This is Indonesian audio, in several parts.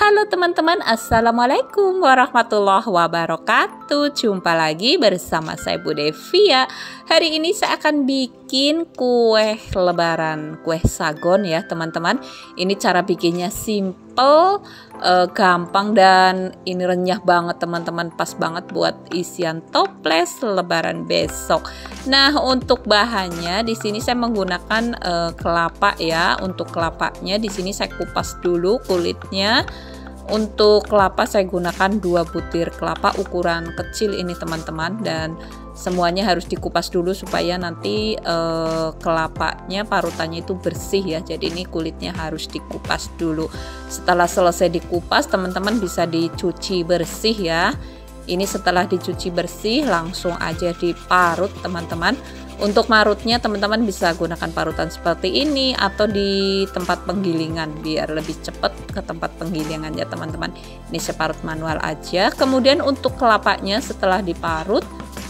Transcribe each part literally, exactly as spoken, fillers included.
Halo teman-teman, assalamualaikum warahmatullahi wabarakatuh. Jumpa lagi bersama saya Bu Devia. Hari ini saya akan bikin kue lebaran, kue sagon ya teman-teman. Ini cara bikinnya simple, eh, gampang, dan ini renyah banget teman-teman. Pas banget buat isian toples lebaran besok. Nah, untuk bahannya di sini saya menggunakan eh, kelapa ya. Untuk kelapanya di sini saya kupas dulu kulitnya. Untuk kelapa saya gunakan dua butir kelapa ukuran kecil ini teman-teman, dan semuanya harus dikupas dulu supaya nanti eh, kelapanya parutannya itu bersih ya. Jadi ini kulitnya harus dikupas dulu. Setelah selesai dikupas teman-teman bisa dicuci bersih ya. Ini setelah dicuci bersih langsung aja diparut teman-teman. Untuk marutnya teman-teman bisa gunakan parutan seperti ini atau di tempat penggilingan biar lebih cepat ke tempat penggilingan ya teman-teman. Ini saya parut manual aja. Kemudian untuk kelapanya setelah diparut,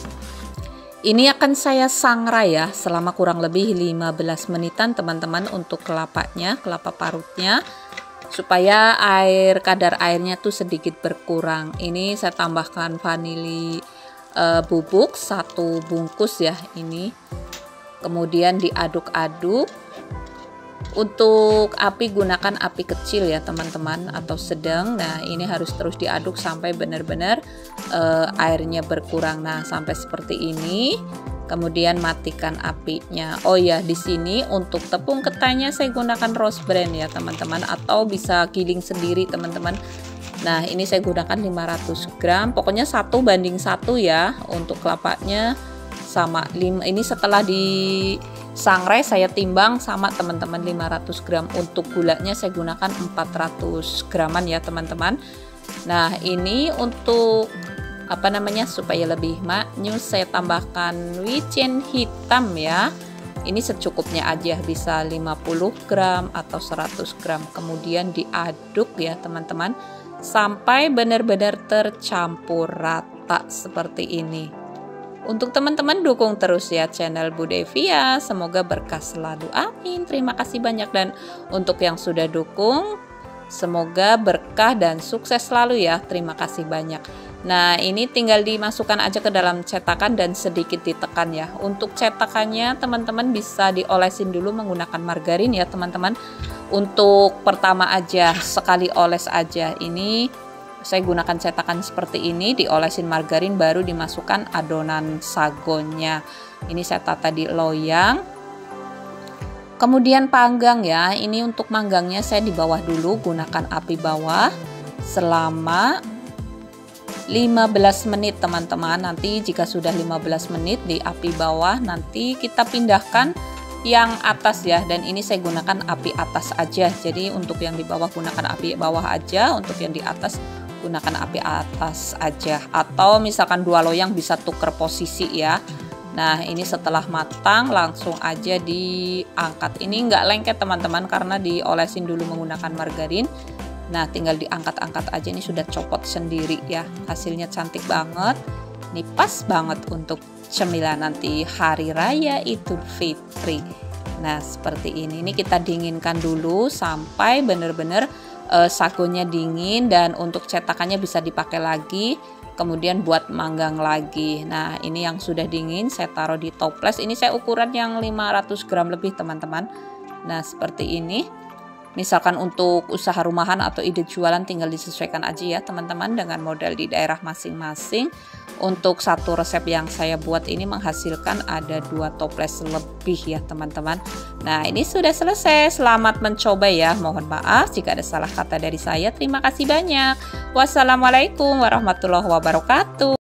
ini akan saya sangrai ya selama kurang lebih lima belas menitan teman-teman untuk kelapanya, kelapa parutnya, supaya air kadar airnya tuh sedikit berkurang. Ini saya tambahkan vanili Uh, bubuk satu bungkus ya ini, kemudian diaduk-aduk. Untuk api gunakan api kecil ya teman-teman atau sedang. Nah ini harus terus diaduk sampai benar-benar uh, airnya berkurang. Nah sampai seperti ini, kemudian matikan apinya. Oh ya, di sini untuk tepung ketannya saya gunakan rose bran ya teman-teman, atau bisa giling sendiri teman-teman. Nah ini saya gunakan lima ratus gram, pokoknya satu banding satu ya untuk kelapanya sama lima. Ini setelah disangrai saya timbang sama teman-teman lima ratus gram. Untuk gulanya saya gunakan empat ratus graman ya teman-teman. Nah ini untuk apa namanya supaya lebih maknyus saya tambahkan wijen hitam ya. Ini secukupnya aja, bisa lima puluh gram atau seratus gram. Kemudian diaduk ya teman-teman sampai benar-benar tercampur rata seperti ini. Untuk teman-teman dukung terus ya channel Bu Devia, semoga berkah selalu, amin. Terima kasih banyak, dan untuk yang sudah dukung semoga berkah dan sukses selalu ya, terima kasih banyak. Nah ini tinggal dimasukkan aja ke dalam cetakan dan sedikit ditekan ya. Untuk cetakannya teman-teman bisa diolesin dulu menggunakan margarin ya teman-teman. Untuk pertama aja sekali oles aja. Ini saya gunakan cetakan seperti ini, diolesin margarin baru dimasukkan adonan sagonnya. Ini saya tata di loyang. Kemudian panggang ya. Ini untuk manggangnya saya di bawah dulu, gunakan api bawah selama lima belas menit teman-teman. Nanti jika sudah lima belas menit di api bawah, nanti kita pindahkan yang atas ya, dan ini saya gunakan api atas aja. Jadi untuk yang di bawah gunakan api bawah aja, untuk yang di atas gunakan api atas aja, atau misalkan dua loyang bisa tuker posisi ya. Nah ini setelah matang langsung aja diangkat. Ini nggak lengket teman-teman karena diolesin dulu menggunakan margarin. Nah tinggal diangkat-angkat aja, ini sudah copot sendiri ya. Hasilnya cantik banget. Ini pas banget untuk cemilan nanti hari raya Idul Fitri. Nah seperti ini. Ini kita dinginkan dulu sampai benar-benar uh, sagonya dingin, dan untuk cetakannya bisa dipakai lagi. Kemudian buat manggang lagi. Nah ini yang sudah dingin saya taruh di toples. Ini saya ukuran yang lima ratus gram lebih teman-teman. Nah seperti ini. Misalkan untuk usaha rumahan atau ide jualan tinggal disesuaikan aja ya teman-teman dengan modal di daerah masing-masing. Untuk satu resep yang saya buat ini menghasilkan ada dua toples lebih ya teman-teman. Nah ini sudah selesai, selamat mencoba ya. Mohon maaf jika ada salah kata dari saya. Terima kasih banyak. Wassalamualaikum warahmatullahi wabarakatuh.